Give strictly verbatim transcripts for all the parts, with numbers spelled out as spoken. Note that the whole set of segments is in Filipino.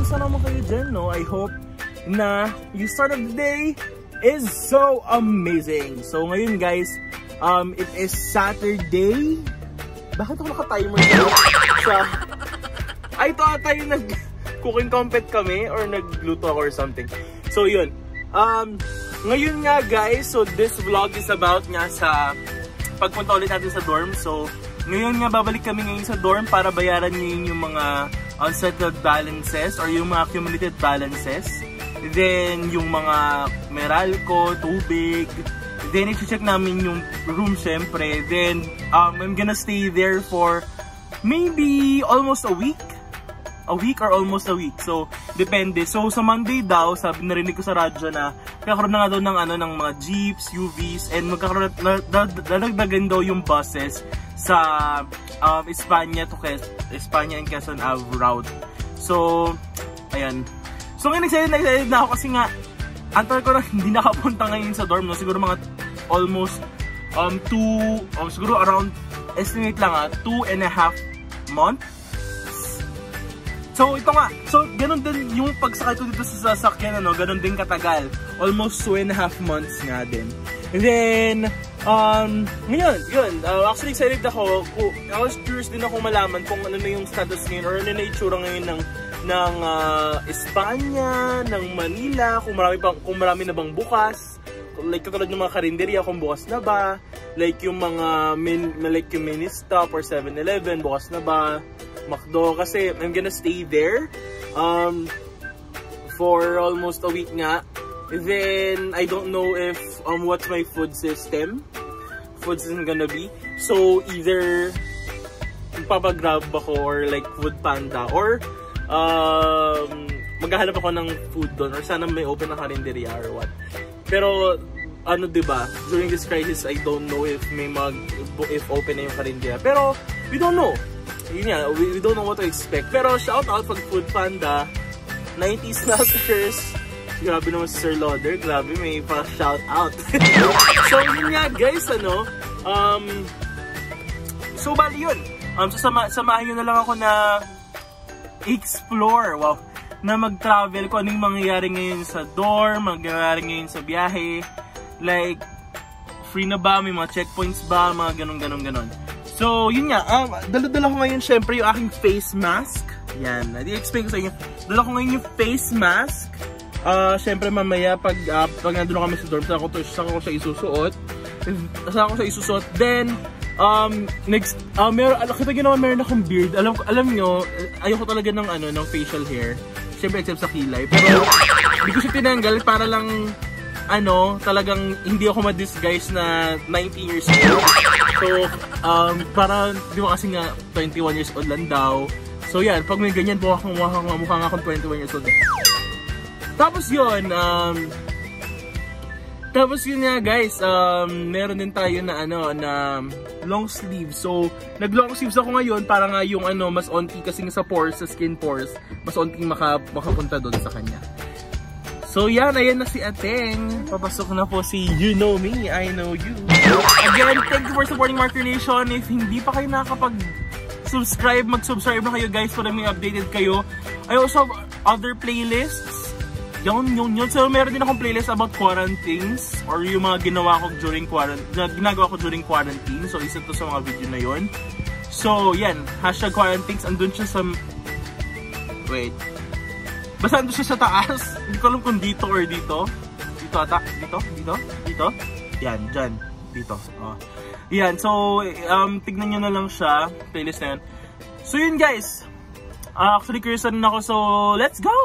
kamusta naman kayo dyan, no? I hope na yung start of the day is so amazing. So ngayon guys, um, it is Saturday. Bakit ako naka-timer dyan? Sa... Ay, ito ata yung nag-cooking compet kami or nagluto ako or something. So yun. Um, ngayon nga guys, so this vlog is about nga sa pagpunta ulit natin sa dorm. So ngayon nga babalik kami ngayon sa dorm para bayaran ngayon yung mga unsettled balances or yung mga accumulated balances. Then yung mga Meralco, tubig. Then i-check namin yung room syempre. Then um, I'm gonna stay there for maybe almost a week. A week or almost a week. So depende. So sa Monday daw, sabi narinig ko sa radyo na magkakaroon na nga daw ng, ano, ng mga jeeps, U Vs, and magkakaroon na dadagdagan daw yung buses sa um, Espanya to Quez Espanya and Quezon Ave route. So ayan. So ngayon excited na excited na ako kasi nga antal ko na hindi nakapunta ngayon sa dorm, no? Siguro mga almost um two um, siguro around estimate lang ah two and a half month. So ito nga, so ganun din yung pagsakay ko dito sa sasakyan, ano, ganun din katagal. Almost two and a half months nga din. And then, um, ngayon, yun, uh, actually excited ako. I was curious din ako malaman kung ano na yung status ngayon or ano na itsura ngayon ng, ng uh, Espanya, ng Manila, kung marami, pang, kung marami na bang bukas. Like katulad ng mga karinderya, kung bukas na ba. Like yung mga, min, like yung Ministop or seven eleven, bukas na ba. McDo, kasi I'm gonna stay there um, for almost a week nga. Then I don't know if um, what's my food system food system gonna be. So either papagrab ako or like Food Panda or um, maghahanap ako ng food doon or sana may open na karinderya or what. Pero ano, diba, during this crisis I don't know if may mag if open na yung karinderya. Pero we don't know. Yun nga, we, we don't know what to expect. Pero shout out pag Food Panda, nineties snackers. Grabe naman si Sir Loader, grabe, may pa shout out. So yun nga guys, ano, um, so bali yun. Um, so sama, samahan nyo na lang ako na explore, wow, na mag-travel kung anong mangyayari ngayon sa dorm, mangyayari ngayon sa biyahe. Like, free na ba, may mga checkpoints ba, mga ganun ganun ganun. So, yun nga, um, dala-dala ko ngayon syempre yung aking face mask. Yan, i-explain ko sa inyo. Dala ko ngayon yung face mask. Uh, syempre mamaya pag, uh, pag nandun kami sa dorm, saan ko, to, saan ko siya isusuot. Saan ko siya isusuot. Then, um, next, uh, meron, kita ginawa meron akong beard. Alam, alam nyo, ayoko talaga ng, ano, ng facial hair. Syempre except sa kilay. Pero, hindi ko siya tinanggal para lang, ano, talagang hindi ako ma-disguise na nineteen years old. So, um, para, di ba kasi nga, twenty-one years old lang daw. So, yan, pag may ganyan, mukha kang mukha nga akong twenty-one years old. Tapos yun, um, tapos yun nga guys, um, meron din tayo na, ano, na long sleeve. So, nag-long sleeves ako ngayon para nga yung, ano, mas onti kasi sa pores, sa skin pores, mas onti maka, makapunta doon sa kanya. So yan, ayan na si Ateng. Papasok na po si You Know Me, I Know You. Again, thank you for supporting Marker Nation. If hindi pa kayo nakakapag-subscribe, mag-subscribe na kayo guys para may updated kayo. I also have other playlists. Yun, yun, yun. So meron din akong playlist about quarantines or yung mga ginawa ko during quarantine, ginagawa ko during quarantine. So isa to sa mga video na yun. So yan, hashtag quarantines. Andun siya sa... Wait. Basta ando siya sa taas. Hindi ko alam kung dito or dito. Dito ata. Dito? Dito? Dito? Yan. Dyan. Dito. Oh. Yan. So, um, tignan nyo na lang siya. Playlist na yun. So, yun guys. Uh, actually, curious na ako. So, let's go!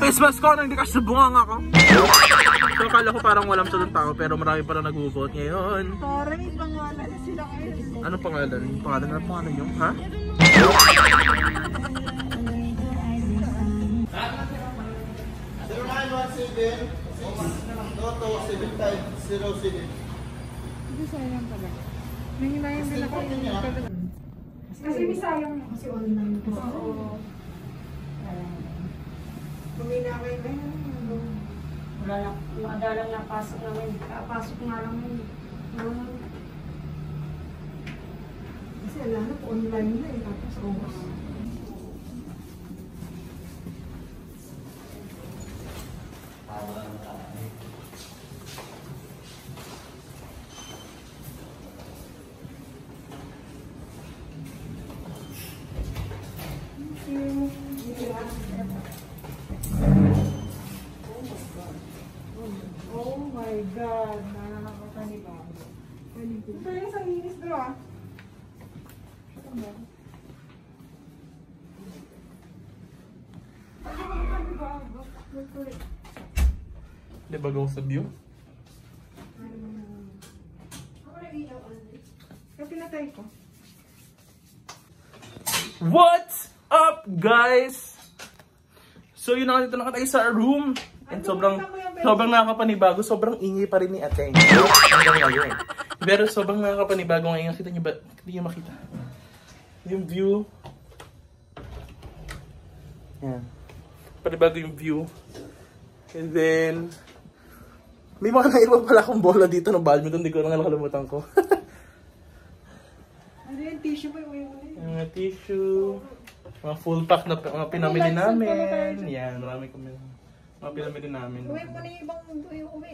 Christmas ko, hindi kasi bunganga ko. So akala ko parang walang sa tao pero marami pa na nag-vote ngayon. Para may pangalan na sila kayo. Anong pangalan? Pangalan na pangalan nyo? Ha? zero nine one seven Toto seven five zero seven. Hindi sayang pala. Nangilayan din ako yung kasi may sayang kasi online ko. Oo. Pumila kayo ngayon. Wala lang. Madalang napasok namin. Kapasok nga lang yun. Kasi alam na po online na eh. Tapos oras. Oh my God, nakakapanibago. Ito yung sa inis doon ah. Di ba go sa view? Kaya pinatay ko. What's up, guys? So yun na, dito na tayo sa room. And sobrang, sobrang nakakapanibago, sobrang ingay pa rin ni Ateng. Hanggang ngayon. Pero sobrang nakakapanibago ngayon. Kita niyo ba? Hindi niyo makita. Yung view. Yan. Panibago yung view. And then, may mga naiwan pala akong bola dito ng badminton. Hindi ko na nakalimutan ko. Ano yung tissue mo yung Yung mga tissue. Mga full pack na mga pinamili namin. Yan, marami kami. Mga pinamili namin. uwi mo na yung ibang yung uwi.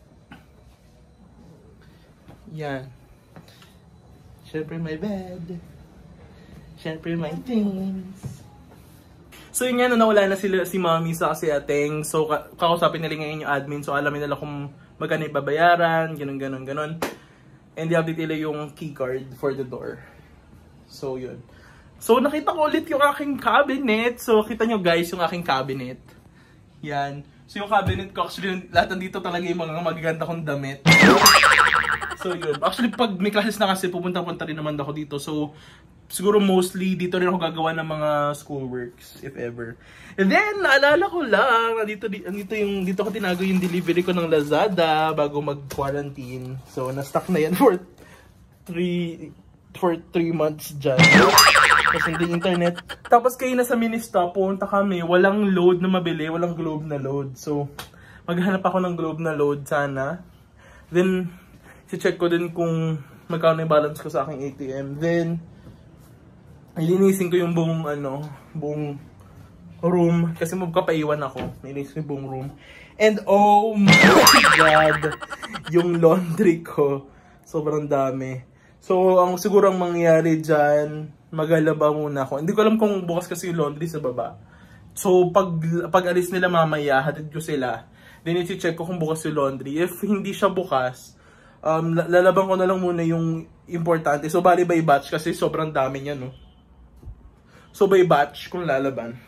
Yan. Siyempre my bed. Siyempre my things. So yun nga, no, nawala na sila, si Mami sa si Ateng. So kakausapin nila ngayon yung admin. So alamin nila kung magkano ibabayaran. Ganun, ganun, ganun. And i-update nila yung keycard for the door. So yun. So nakita ko ulit yung aking cabinet. So kita nyo guys yung aking cabinet. Yan. So yung cabinet ko, actually lahat nandito talaga yung mga magaganda kong damit. So yun. Actually pag may classes na kasi pupunta-punta rin naman ako dito. So siguro mostly dito rin ako gagawa ng mga schoolworks if ever. And then naalala ko lang, dito, dito, yung, dito ko tinago yung delivery ko ng Lazada bago mag-quarantine. So na-stuck na yan for three for three months dyan. Kasi hindi internet. Tapos kayo na sa mini-stop, punta kami, walang load na mabili, walang globe na load. So, maghanap ako ng globe na load sana. Then, si-check ko din kung magkano yung balance ko sa aking A T M. Then, ilinisin ko yung buong, ano, buong room. Kasi magkapaiwan ako. Nilinisin ko yung buong room. And oh my God! Yung laundry ko, sobrang dami. So, ang siguro ang mangyayari dyan, maglalaba muna ako. Hindi ko alam kung bukas kasi yung laundry sa baba. So, pag, pag alis nila mamaya, hatid ko sila. Then, iti-check ko kung bukas yung laundry. If hindi siya bukas, um, lalaban ko na lang muna yung importante. So, bali by batch kasi sobrang dami niya, no? So, by batch kung lalaban.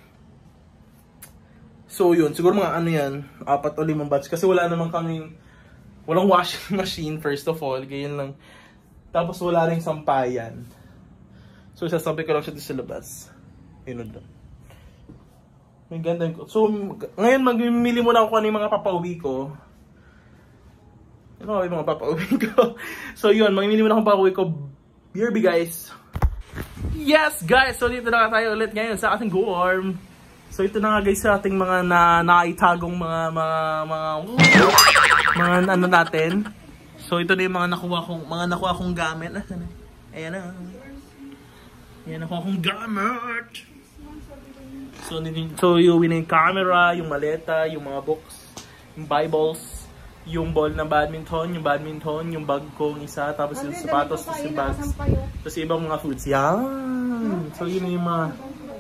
So, yun. Siguro mga ano yan, apat o limang batch. Kasi wala naman kaming, walang washing machine, first of all. Ganyan lang. Tapos wala rin sampayan. So sasabi ko lang siya dito sa labas. Yun doon. May ganda ko. So ngayon magmimili muna ako kung ano yung mga papauwi ko. Ano yung mga papauwi ko? So yun, magmimili muna akong papauwi ko. B R B guys. Yes guys! So dito na tayo ulit ngayon sa ating dorm. So ito na nga guys sa ating mga na naitagong mga mga mga mga ano natin. So ito na yung mga nakuha kong mga nakuha kong gamit. Ayan na. Ayan nakuha kong gamit. So, so yung yung camera, yung maleta, yung mga books, yung Bibles, yung ball na badminton, yung badminton, yung bag kong isa, tapos yung sapatos, tapos yung bags, tapos yung ibang mga foods. Yan! So yun na yung mga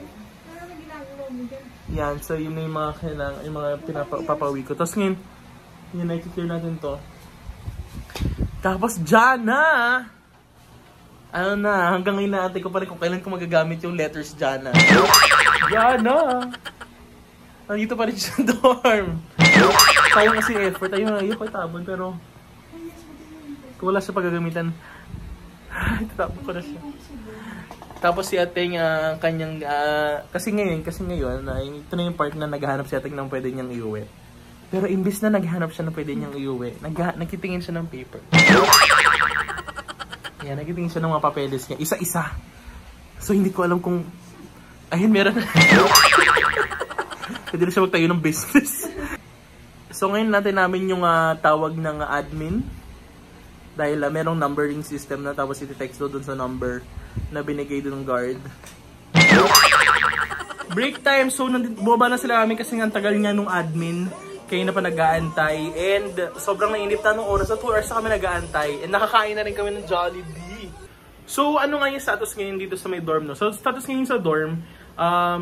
yan, so yun na yung mga kailangan, yung mga pinapapawi ko. Tapos ngayon, yun, nakikiclear natin to. Tapos dyan na! Ano na, hanggang ngayon natin ko pa rin kung kailan ko magagamit yung letters dyan na. Dyan na! Nandito pa rin siya sa dorm. Sayang kasi effort. Ayun na, ayun ko itabon. Pero, kung wala siya pagagamitan, itatapon ko na siya. Tapos si ating uh, kanyang, uh, kasi ngayon, kasi ngayon, uh, ito na yung part na naghahanap si ating ng pwede niyang iuwi. Pero imbis na naghahanap siya ng pwede niyang iuwi, nag nagkitingin siya ng paper. Yan, nagkitingin siya ng mga papeles niya, isa-isa. So hindi ko alam kung, ayun, meron na. Pwede na siya magtayo ng business. So ngayon natin namin yung uh, tawag ng uh, admin. Dahil uh, merong numbering system na, tapos iti-text doon sa number na binigay doon ng guard. Break time. So bumaba na sila kami kasi nga tagal nga nung admin. Kaya na pa nag-aantay. And sobrang nainip na nung oras. Sa two hours na kami nag-aantay. And nakakain na rin kami ng Jollibee. So ano nga yung status ngayon dito sa may dorm, no? So status ngayon sa dorm, um,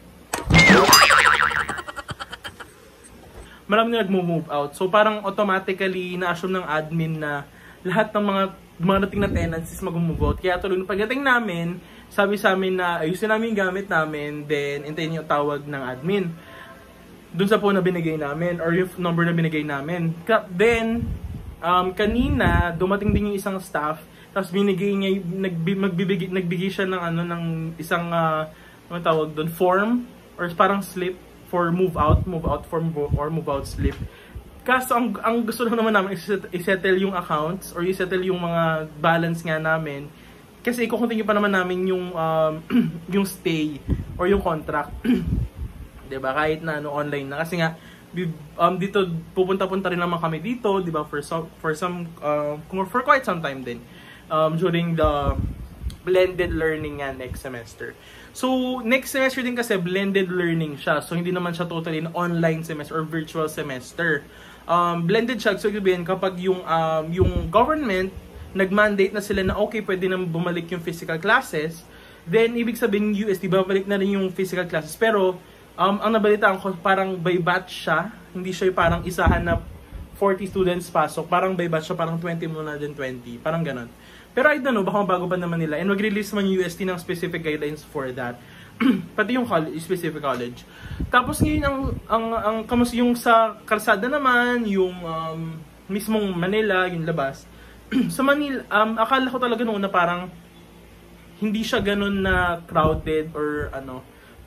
marami na nag-move out. So parang automatically na-assume ng admin na lahat ng mga dumarating na tenants is mag-move out. Kaya tuloy, pagdating namin, sabi sa amin na ayusin namin yung gamit namin, then hintayin yung tawag ng admin. Dun sa phone na binigay namin, or yung number na binigay namin. Then, um, kanina, dumating din yung isang staff, tapos binigay niya, nagbibigay, nagbigay siya ng, ano, ng isang, uh, ano tawag dun, form, or parang slip for move out, move out form, or move out slip. Kaso ang, ang gusto lang naman namin i-settle yung accounts or i-settle yung mga balance nga namin. Kasi i-continue pa naman namin yung um, yung stay or yung contract. 'Di ba? Kahit na ano online na kasi nga um, dito pupunta-punta rin naman kami dito, 'di ba? For some for some uh, for quite some time din. Um, during the blended learning nga next semester. So, next semester din kasi blended learning siya. So, hindi naman siya totally an online semester or virtual semester. Um, blended siya, so sabihin kapag yung um, yung government nag-mandate na sila na okay, pwede na bumalik yung physical classes, then ibig sabihin U S T babalik na rin yung physical classes. Pero um, ang nabalitaan ko parang by batch siya, hindi siya parang isahan na forty students pasok, parang by batch siya, parang twenty muna din twenty, parang ganon. Pero I don't know, baka bago pa naman nila, and mag-release man yung U S T ng specific guidelines for that. Pati yung college, specific college. Tapos ngayon ang ang ang kamus yung sa kalsada naman, yung um, mismong Manila, yung labas. Sa Manila, um, akala ko talaga noon na parang hindi siya ganoon na crowded or ano.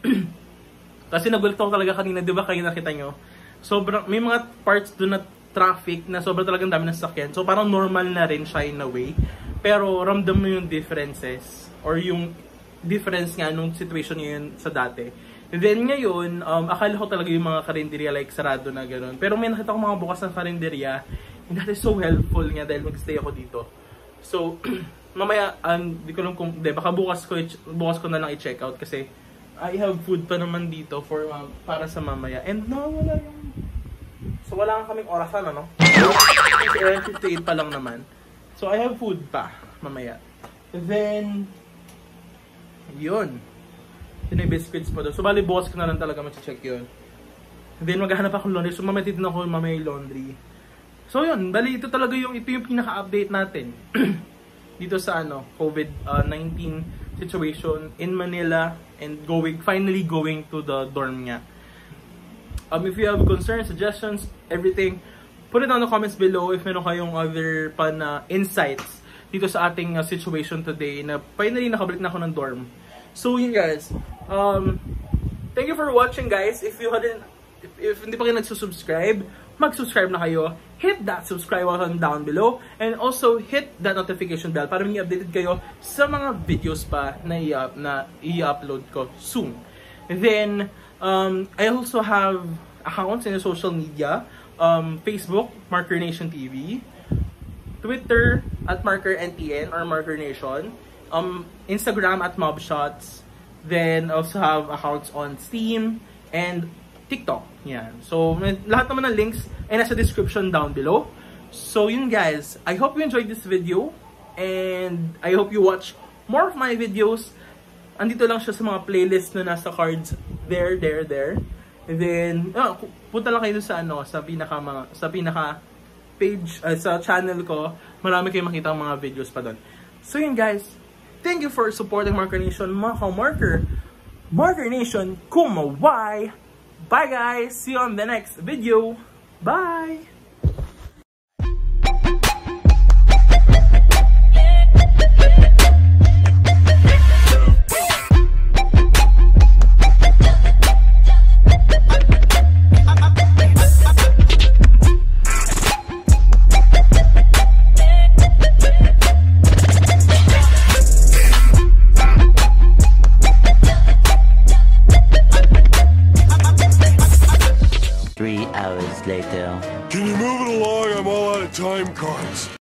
Kasi nagulat ako talaga kanina, 'di ba kayo nakita nyo? Sobrang may mga parts doon na traffic na sobrang talagang dami ng sasakyan. So parang normal na rin siya in a way. Pero ramdam mo yung differences or yung difference nga nung situation yun sa dati. And then ngayon, um, akala ko talaga yung mga karinderya like sarado na gano'n. Pero may nakita ko mga bukas ng karinderya, and that is so helpful nga dahil mag-stay ako dito. So, mamaya, um, di ko lang kung, di, baka bukas ko, bukas ko na lang i-check out kasi I have food pa naman dito for um, para sa mamaya. And no, wala yung... So, wala nga kaming orasan, ano? Kasi eleven fifty-eight pa lang naman. So, I have food pa mamaya. And then, yun. Yun yung biscuits pa doon. So, bali, bukas ko na lang talaga mag-check yun. And then, maghahanap ako ng laundry. So, mamatid na ako mamaya yung laundry. So, yun. Bali, ito talaga yung, ito yung pinaka-update natin. Dito sa, ano, COVID nineteen situation in Manila and going, finally going to the dorm niya. Um, if you have concerns, suggestions, everything, put it down in the comments below if meron kayong other pa na insights dito sa ating uh, situation today na finally nakabalik na ako ng dorm. So yun guys, um, thank you for watching guys. If you hadn't, if, if hindi pa kayo nagsusubscribe, mag-subscribe na kayo. Hit that subscribe button down below and also hit that notification bell para maging updated kayo sa mga videos pa na i-upload ko soon. And then, um, I also have accounts in the social media. Um, Facebook, Marker Nation T V, Twitter at Marker N T N or Marker Nation, um, Instagram at Mobshots, then also have accounts on Steam and TikTok. Yan. So, lahat naman ng links ay nasa description down below. So, yun guys. I hope you enjoyed this video and I hope you watch more of my videos. Andito lang siya sa mga playlist na nasa cards there, there, there. And then, oh, punta lang kayo sa ano, sa pinaka mga, sa pinaka page, uh, sa channel ko. Marami kayong makita ang mga videos pa doon. So yun guys, thank you for supporting Marker Nation, mga ka-marker. Marker Nation, kumaway! Bye guys! See you on the next video! Bye! Three hours later. Can you move it along? I'm all out of time cards.